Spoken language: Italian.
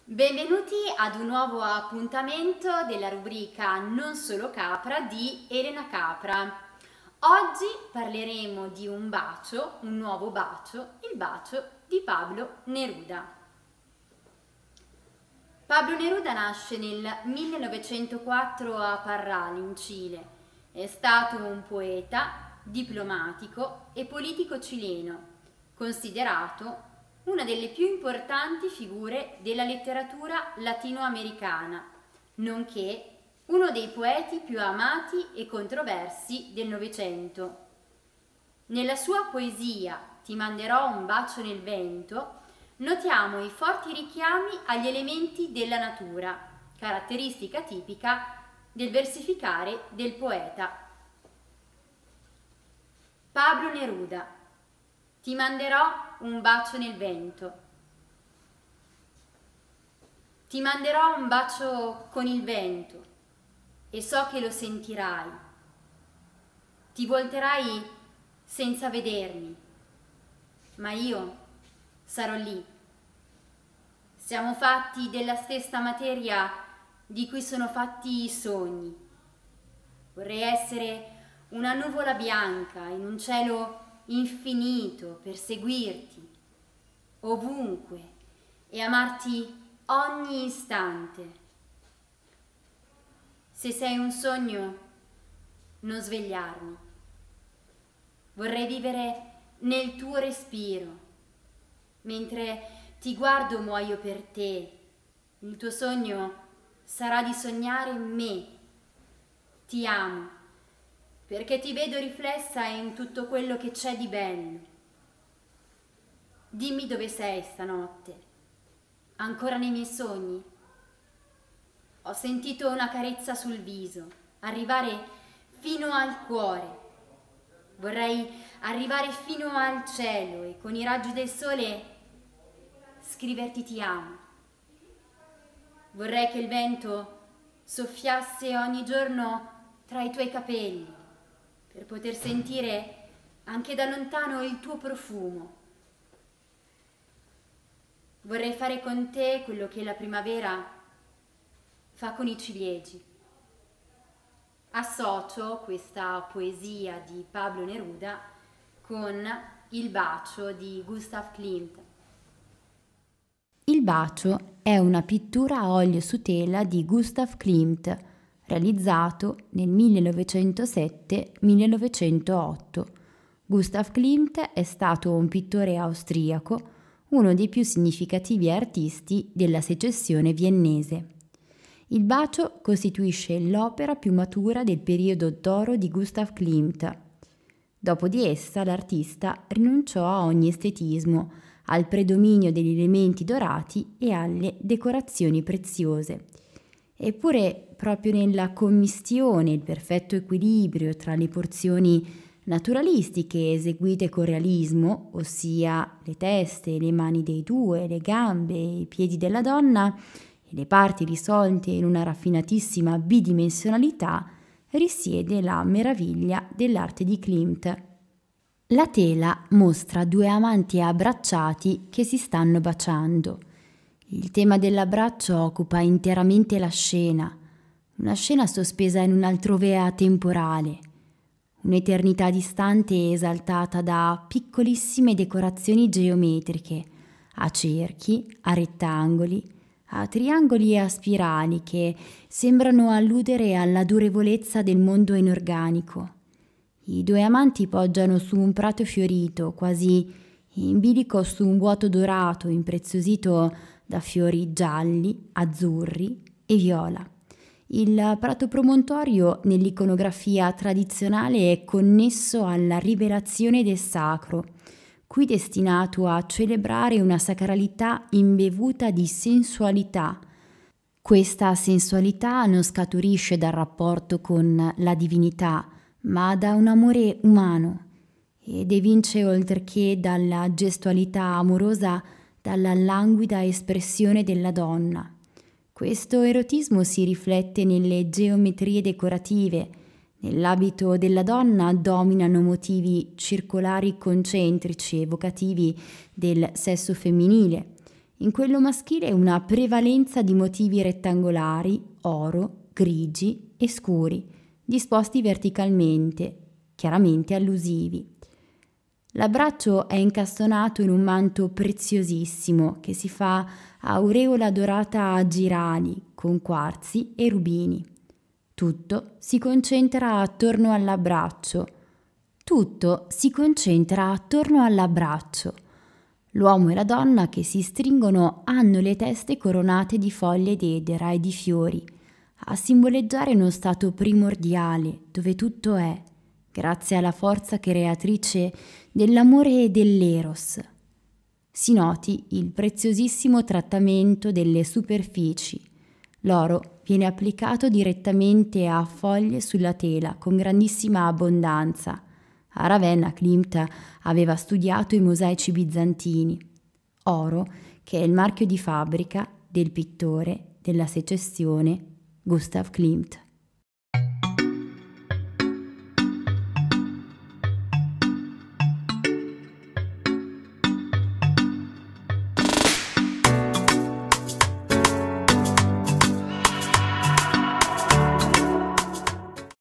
Benvenuti ad un nuovo appuntamento della rubrica Non solo Capra di Elena Capra. Oggi parleremo di un bacio, un nuovo bacio, il bacio di Pablo Neruda. Pablo Neruda nasce nel 1904 a Parral, in Cile. È stato un poeta, diplomatico e politico cileno, considerato una delle più importanti figure della letteratura latinoamericana, nonché uno dei poeti più amati e controversi del Novecento. Nella sua poesia Ti manderò un bacio nel vento notiamo i forti richiami agli elementi della natura, caratteristica tipica del versificare del poeta. Pablo Neruda. Ti manderò un bacio nel vento. Ti manderò un bacio con il vento e so che lo sentirai. Ti volterai senza vedermi, ma io sarò lì. Siamo fatti della stessa materia di cui sono fatti i sogni. Vorrei essere una nuvola bianca in un cielo infinito per seguirti ovunque e amarti ogni istante. Se sei un sogno, non svegliarmi. Vorrei vivere nel tuo respiro. Mentre ti guardo muoio per te. Il tuo sogno sarà di sognare me. Ti amo perché ti vedo riflessa in tutto quello che c'è di bello. Dimmi dove sei stanotte. Ancora nei miei sogni? Ho sentito una carezza sul viso, arrivare fino al cuore. Vorrei arrivare fino al cielo e con i raggi del sole scriverti ti amo. Vorrei che il vento soffiasse ogni giorno tra i tuoi capelli per poter sentire anche da lontano il tuo profumo. Vorrei fare con te quello che la primavera fa con i ciliegi. Associo questa poesia di Pablo Neruda con Il bacio di Gustav Klimt. Il bacio è una pittura a olio su tela di Gustav Klimt, realizzato nel 1907-1908. Gustav Klimt è stato un pittore austriaco, uno dei più significativi artisti della Secessione viennese. Il bacio costituisce l'opera più matura del periodo d'oro di Gustav Klimt. Dopo di essa l'artista rinunciò a ogni estetismo, al predominio degli elementi dorati e alle decorazioni preziose. Eppure proprio nella commistione, il perfetto equilibrio tra le porzioni naturalistiche eseguite con realismo, ossia le teste e le mani dei due, le gambe e i piedi della donna, e le parti risolte in una raffinatissima bidimensionalità, risiede la meraviglia dell'arte di Klimt. La tela mostra due amanti abbracciati che si stanno baciando. Il tema dell'abbraccio occupa interamente la scena, una scena sospesa in un'altrovea temporale, un'eternità distante e esaltata da piccolissime decorazioni geometriche, a cerchi, a rettangoli, a triangoli e a spirali che sembrano alludere alla durevolezza del mondo inorganico. I due amanti poggiano su un prato fiorito, quasi in bilico su un vuoto dorato impreziosito da fiori gialli, azzurri e viola. Il prato promontorio nell'iconografia tradizionale è connesso alla rivelazione del sacro, qui destinato a celebrare una sacralità imbevuta di sensualità. Questa sensualità non scaturisce dal rapporto con la divinità, ma da un amore umano ed evince oltre che dalla gestualità amorosa dalla languida espressione della donna. Questo erotismo si riflette nelle geometrie decorative. Nell'abito della donna dominano motivi circolari concentrici evocativi del sesso femminile. In quello maschile una prevalenza di motivi rettangolari, oro, grigi e scuri, disposti verticalmente, chiaramente allusivi. L'abbraccio è incastonato in un manto preziosissimo che si fa aureola dorata a girali con quarzi e rubini. Tutto si concentra attorno all'abbraccio. L'uomo e la donna che si stringono hanno le teste coronate di foglie d'edera e di fiori, a simboleggiare uno stato primordiale dove tutto è, grazie alla forza creatrice dell'amore e dell'eros. Si noti il preziosissimo trattamento delle superfici. L'oro viene applicato direttamente a foglie sulla tela con grandissima abbondanza. A Ravenna Klimt aveva studiato i mosaici bizantini. Oro, che è il marchio di fabbrica del pittore della Secessione Gustav Klimt.